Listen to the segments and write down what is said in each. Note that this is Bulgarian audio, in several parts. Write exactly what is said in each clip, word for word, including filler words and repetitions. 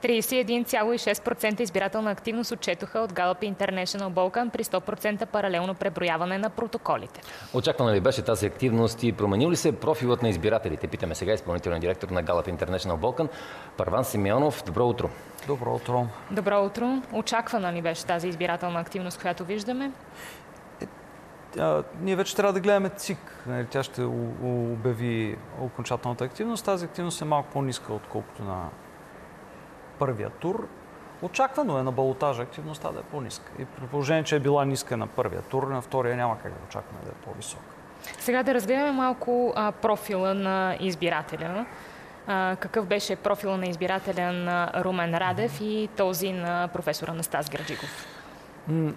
тридесет и един цяло и шест процента избирателна активност отчетоха от Gallup International Balkan при сто процента паралелно преброяване на протоколите. Очаквана ли беше тази активност и променил ли се профилът на избирателите? Питаме сега изпълнителен директор на Gallup International Balkan Първан Симеонов. Добро утро. Добро утро. Добро утро. Очаквана ли беше тази избирателна активност, която виждаме? Е, а, ние вече трябва да гледаме ЦИК. Тя ще обяви окончателната активност. Тази активност е малко по-ниска, отколкото на първия тур. Очаквано е на балотажа активността да е по-ниска. И при положение, че е била ниска на първия тур, на втория няма как да очакваме да е по-висока. Сега да разгледаме малко а, профила на избирателя. А, какъв беше профила на избирателя на Румен Радев и този на професор Анастас Герджиков? М-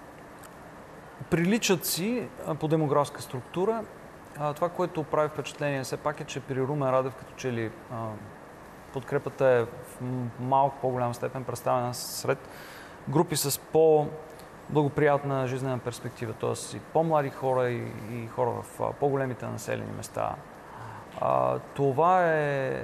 Приличат си а, по демографска структура. А, това, което прави впечатление все пак е, че при Румен Радев като че ли а, подкрепата е в малко по-голяма степен представена сред групи с по-благоприятна жизнена перспектива, т.е. и по-млади хора и, и хора в по-големите населени места. А, това е а,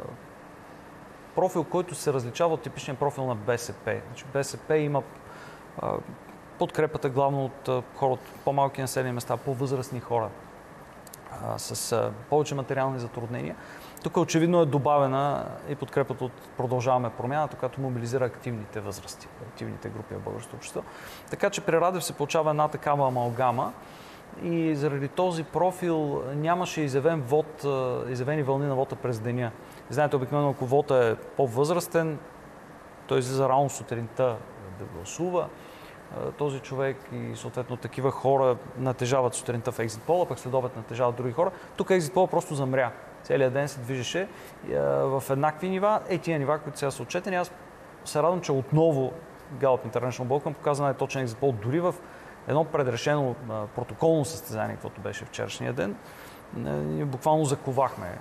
профил, който се различава от типичния профил на БСП. Значи БСП има а, подкрепата главно от а, хора от по-малки населени места, по-възрастни хора а, с а, повече материални затруднения. Тук очевидно е добавена и подкрепата от Продължаваме промяната, която мобилизира активните възрасти, активните групи в българското общество. Така че при Радев се получава една такава амалгама и заради този профил нямаше изявен вод, изявени вълни на вода през деня. Знаете, обикновено ако вода е по-възрастен, той излиза рано сутринта да гласува. Този човек и съответно такива хора натежават сутринта в екзит пола, пък след обед натежават други хора. Тук екзит пола просто замря. Целият ден се движеше в еднакви нива. Е, тия нива, които сега са отчетени. Аз се радвам, че отново Gallup International Balkan показа най-точен екзит пол дори в едно предрешено протоколно състезание, каквото беше вчерашния ден. Ние буквално заковахме.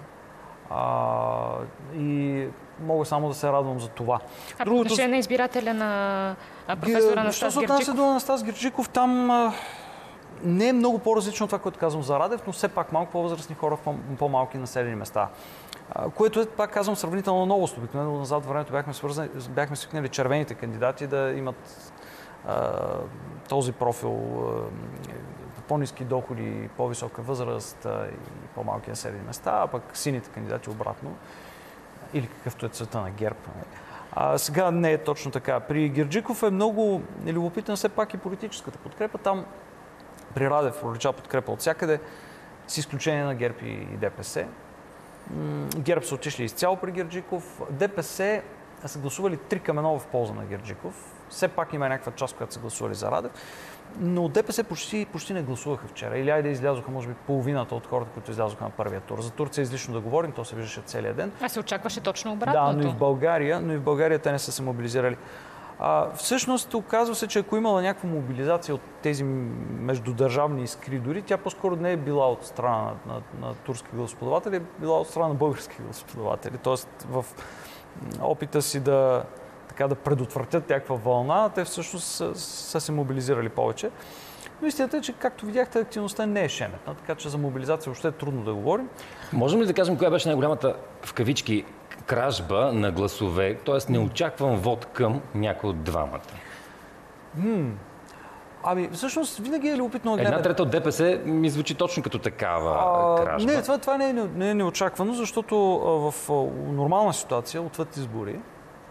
А, и мога само да се радвам за това. А по отношение на избирателя на професор Анастас Герджиков? Що се отнася до Анастас Герджиков, там а, не е много по-различно от това, което казвам за Радев, но все пак малко по-възрастни хора в по-малки населени места. А, което е, пак казвам, сравнително новост. Обикновено назад във времето бяхме, свързани, бяхме свикнали червените кандидати да имат а, този профил, а, по-ниски доходи, по-висока възраст а, и по-малки населени места, а пък сините кандидати обратно. Или какъвто е цвета на ГЕРБ. А сега не е точно така. При Герджиков е много любопитна все пак и политическата подкрепа. Там при Радев пролича подкрепа от всякъде, с изключение на ГЕРБ и ДПС. ГЕРБ са отишли изцяло при Герджиков. ДПС са гласували три към едно в полза на Герджиков. Все пак има някаква част, която са гласували за Радев. Но ДПС почти, почти не гласуваха вчера. Или айде излязоха, може би, половината от хората, които излязоха на първия тур. За Турция излишно да говорим, то се виждаше целия ден. А се очакваше точно обратното. Да, но и в България, но и в България те не са се мобилизирали. А, всъщност, оказва се, че ако имала някаква мобилизация от тези междудържавни искри, дори тя по-скоро не е била от страна на, на, на турски гласоподаватели, е била от страна на български гласоподаватели. Тоест, в опита си да, така, да предотвратят някаква вълна, те всъщност са, са се мобилизирали повече. Но истината е, че, както видяхте, активността не е шеметна, така че за мобилизация въобще е трудно да говорим. Можем ли да кажем коя беше най-голямата, в кавички, кражба на гласове, т.е. неочакван вод към някой от двамата? М- Ами, всъщност, винаги е любопитно да гледаме. Една трета от ДПС ми звучи точно като такава а, кражба. Не, това, това не, е, не е неочаквано, защото а, в а, нормална ситуация, отвъд избори,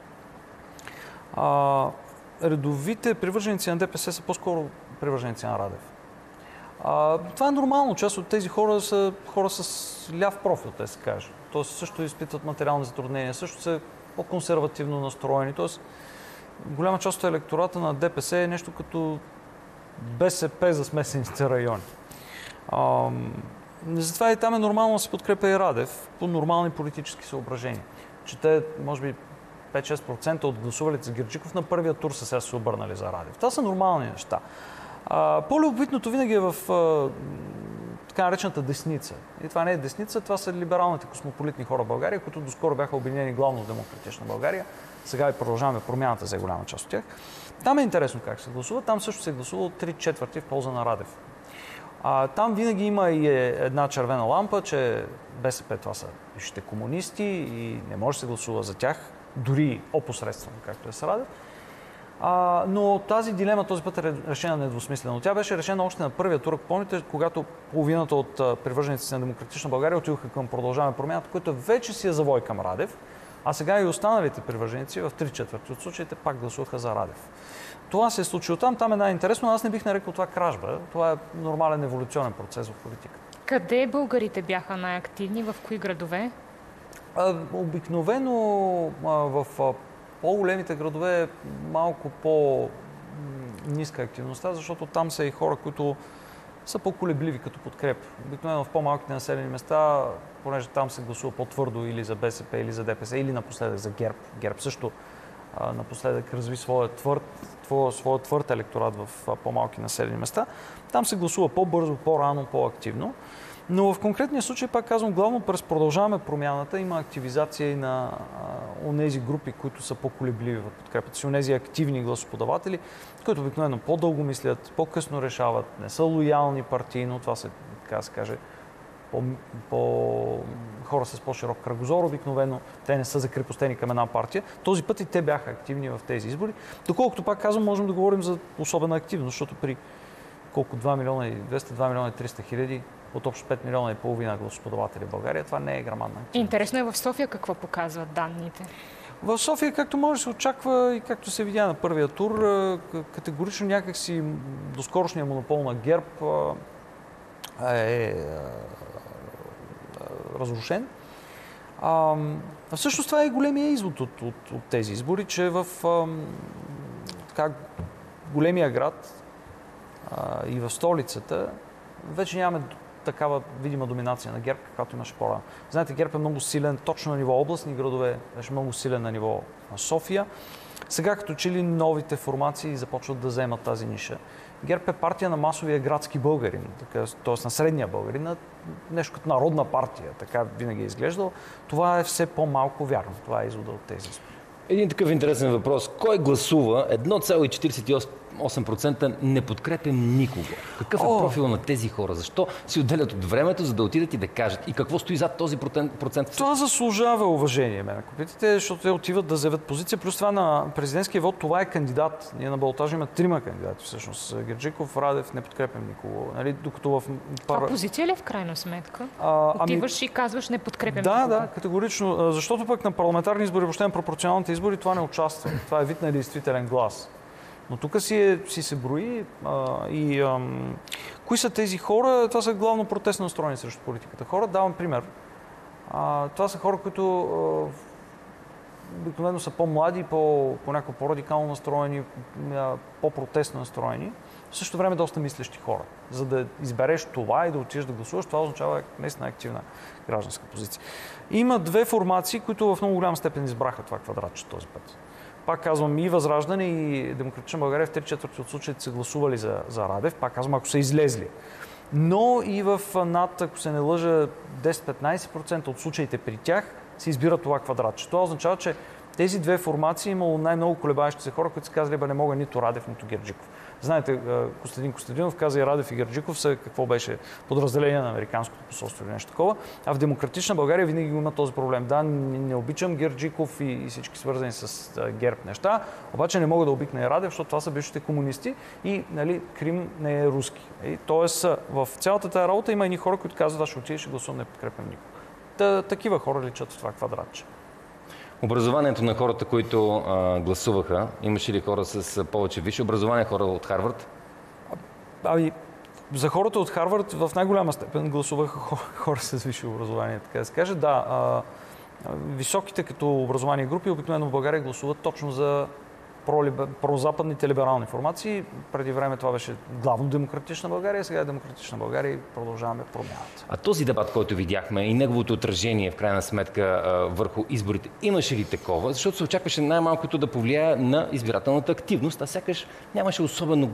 а, редовите привърженици на ДПС са по-скоро привърженици на Радев. А, това е нормално. Част от тези хора са хора с ляв профил, те се каже. Тоест също изпитват материални затруднения, също са по-консервативно настроени. Тоест, голяма част от електората на ДПС е нещо като БСП за смесените райони. А, затова и там е нормално да се подкрепя и Радев по нормални политически съображения. Че те, може би, пет-шест процента от гласувалите за Герджиков на първия тур са сега се обърнали за Радев. Това са нормални неща. А, по-любопитното винаги е в а, така наречената десница. И това не е десница, това са либералните космополитни хора в България, които доскоро бяха обединени главно в Демократична България. Сега и продължаваме промяната за голяма част от тях. Там е интересно как се гласува. Там също се е гласувало три четвърти в полза на Радев. А, там винаги има и една червена лампа, че БСП това са висшите комунисти и не може да се гласува за тях. дори опосредствено, както е с Радев. А, но тази дилема този път е решена недвусмислено. Тя беше решена още на първия тур, ако помните, когато половината от привържениците на Демократична България отидоха към Продължаваме промяната, който вече си е завой към Радев, а сега и останалите привърженици в три четвърти от случаите пак гласуваха за Радев. Това се е случило там, там е най-интересно, аз не бих нарекал това кражба. Това е нормален еволюционен процес в политиката. Къде българите бяха най-активни? В кои градове? А, обикновено а, в а, по-големите градове е малко по-ниска активността, защото там са и хора, които са по-колебливи като подкреп. Обикновено в по-малките населени места, понеже там се гласува по-твърдо или за БСП, или за ДПС, или напоследък за ГЕРБ. ГЕРБ също а, напоследък разви своя твърд, своя твърд електорат в а, по-малки населени места. Там се гласува по-бързо, по-рано, по-активно. Но в конкретния случай, пак казвам, главно през Продължаваме промяната има активизация и на онези групи, които са по-колебливи в подкрепата си, онези активни гласоподаватели, които обикновено по-дълго мислят, по-късно решават, не са лоялни партийно, това се, така да се каже, по, по... хора с по-широк кръгозор обикновено, те не са закрепостени към една партия. Този път и те бяха активни в тези избори. Доколкото, пак казвам, можем да говорим за особена активност, защото при колко два милиона и двеста, два милиона и триста хиляди от общо пет милиона и половина гласоподаватели в България, това не е грамадна активност. Интересно е в София какво показват данните? В София, както може да се очаква и както се видя на първия тур, категорично някакси доскорошния монопол на ГЕРБ е разрушен. А, всъщност това е големия извод от, от, от тези избори, че в а, така, големия град а, и в столицата вече нямаме такава видима доминация на ГЕРБ, каквато имаше по-рано. Знаете, ГЕРБ е много силен точно на ниво областни градове, беше много силен на ниво на София. Сега като че ли новите формации започват да вземат тази ниша. ГЕРБ е партия на масовия градски българин, т.е. на средния българин, на нещо като народна партия, така винаги е изглеждал. Това е все по-малко вярно. Това е извода от тези избори. Един такъв интересен въпрос. Кой гласува едно цяло четиридесет и осем процента не подкрепям никого? Какъв е О! профил на тези хора? Защо си отделят от времето, за да отидат и да кажат? И какво стои зад този процент? Това заслужава уважение, ме, ако питате, защото те отиват да заявят позиция. Плюс това на президентския вод, това е кандидат. Ние на балотажа има трима кандидати всъщност. Герджиков, Радев, не подкрепям никого. Нали? Докато в... Това позиция ли е в крайна сметка? А, Отиваш ами... и казваш не подкрепям да, никого. Да, да, категорично. Защото пък на парламентарни избори, въобще на пропорционалните избори, това не участва. Това е вид на действителен глас. Но тук си, е, си се брои а, и а, кои са тези хора? Това са главно протестно настроени срещу политиката хора. Давам пример. А, това са хора, които обикновено са по-млади, по, понякога по-радикално настроени, по-протестно настроени. В същото време доста мислещи хора. За да избереш това и да отидеш да гласуваш, това означава наистина активна гражданска позиция. Има две формации, които в много голяма степен избраха това квадратче този път. Пак казвам, и Възраждане, и Демократична България в три четвърти от случаите са гласували за, за Радев. Пак казвам, ако са излезли. Но и в над, ако се не лъжа, десет-петнайсет процента от случаите при тях се избира това квадратче. Това означава, че тези две формации имало най-много колебаещи се хора, които са казали, бе, не мога нито Радев, нито Герджиков. Знаете, Костадин Костадинов каза и Радев и Герджиков са какво беше подразделение на американското посолство или нещо такова. А в Демократична България винаги има този проблем. Да, не, не обичам Герджиков и, и всички свързани с а, ГЕРБ неща, обаче не мога да обикна и Радев, защото това са бившите комунисти и нали, Крим не е руски. И, тоест, в цялата тази работа има и хора, които казват, да, ще отида и ще гласувам, не подкрепям никого. Та, такива хора личат в това квадратче. Образованието на хората, които а, гласуваха, имаше ли хора с повече висше образование, хора от Харвард? Ами, за хората от Харвард в най-голяма степен гласуваха хора, хора с висше образование, така да се каже. Да, а, високите като образование групи обикновено в България гласуват точно за прозападните либерални формации. Преди време това беше главно Демократична България, сега е Демократична България и продължаваме промяната. А този дебат, който видяхме и неговото отражение в крайна сметка върху изборите, имаше ли такова? Защото се очакваше най-малкото да повлияе на избирателната активност, а сякаш нямаше особено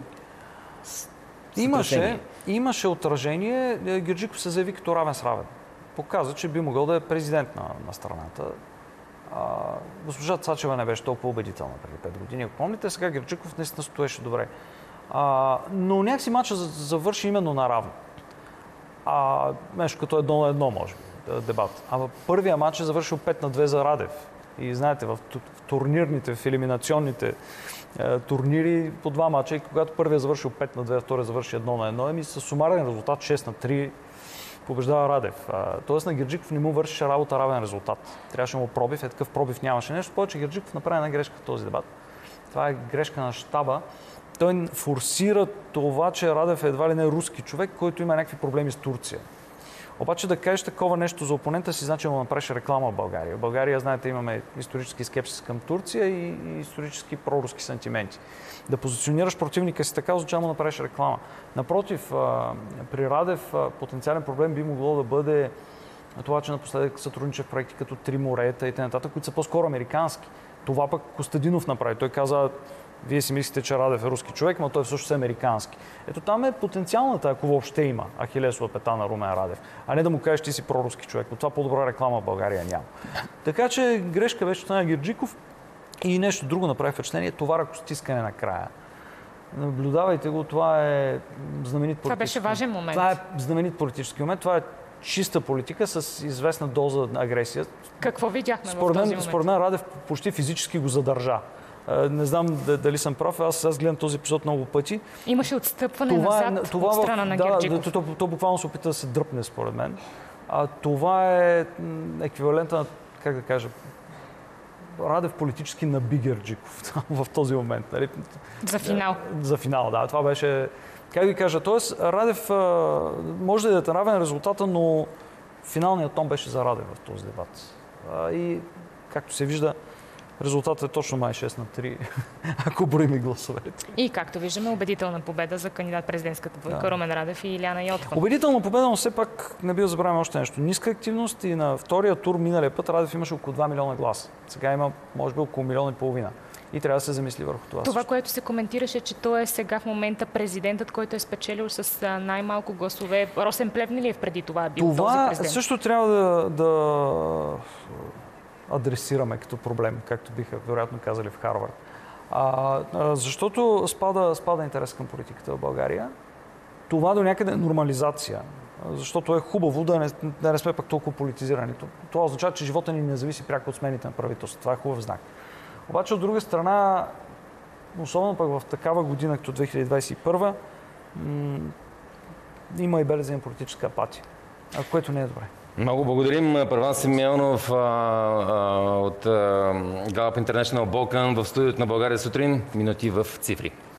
Имаше, имаше отражение. Герджиков се заяви като равен с равен. Показа, че би могъл да е президент на, на страната. А, госпожа Цачева не беше толкова убедителна преди пет години. Ако помните, сега Герджиков наистина стоеше добре. А, но някакси матча завърши именно наравно. А, нещо като едно на едно, може би, дебат. А първия матч е завършил пет на две за Радев. И знаете, в турнирните, в елиминационните е, турнири по два мача и когато първият завършил пет на две, втория завърши едно на едно, еми с сумарен резултат шест на три побеждава Радев. А, тоест на Герджиков не му вършеше работа равен резултат. Трябваше му пробив, е такъв пробив нямаше. Нещо повече Герджиков направи една грешка в този дебат. Това е грешка на щаба. Той форсира това, че Радев е едва ли не руски човек, който има някакви проблеми с Турция. Обаче да кажеш такова нещо за опонента си, значи му направиш реклама в България. В България, знаете, имаме исторически скепсис към Турция и, и исторически проруски сантименти. Да позиционираш противника си така, означава му направиш реклама. Напротив, при Радев потенциален проблем би могло да бъде това, че напоследък сътруднича в проекти като Три морета и т.н., които са по-скоро американски. Това пък Костадинов направи. Той каза: вие си мислите, че Радев е руски човек, но той всъщност е американски. Ето там е потенциалната, ако въобще има, ахилесова пета на Румен Радев. А не да му кажеш, ти си проруски човек. От това по-добра реклама в България няма. Така че грешка беше на Герджиков и нещо друго направи впечатление. Това ръкостискане накрая. Наблюдавайте го, това е знаменит политически. Това беше важен момент. Това е знаменит политически момент. Това е чиста политика с известна доза агресия. Какво видяхме според в този мен, момент? Според мен Радев почти физически го задържа. Не знам дали съм прав, аз, аз гледам този епизод много пъти. Имаше отстъпване това назад е, това от страна на да, Герджиков. Да, то, то, то буквално се опита да се дръпне, според мен. А това е еквивалента на, как да кажа, Радев политически наби Герджиков в този момент. Нали? За финал. За финал, да. Това беше, как ви кажа, т.е. Радев може да е равен резултата, но финалният тон беше за Радев в този дебат. И, както се вижда, резултатът е точно май шест на три, ако броим и гласовете. И както виждаме, убедителна победа за кандидат президентската двойка да. Румен Радев и Илияна Йотова. Убедителна победа, но все пак не би да забравяме още нещо. Ниска активност и на втория тур миналия път Радев имаше около два милиона гласа. Сега има, може би, около милион и половина. И трябва да се замисли върху това. Това, също. Което се коментираше, че той е сега в момента президентът, който е спечелил с най-малко гласове. Росен Плевнелиев преди това е бил това този президент. Това също трябва да, да адресираме като проблем, както биха вероятно казали в Харвард. А, а, защото спада, спада интерес към политиката в България. Това до някъде е нормализация. Защото е хубаво да не, да не сме пак толкова политизирани. Това означава, че живота ни не зависи пряко от смените на правителството. Това е хубав знак. Обаче от друга страна, особено пък в такава година, като две хиляди двадесет и първа, м- има и белези на политическа апатия, което не е добре. Много благодарим. Първан Симеонов а, а, от а, Gallup International Balkan в студиото на България сутрин. Минути в цифри.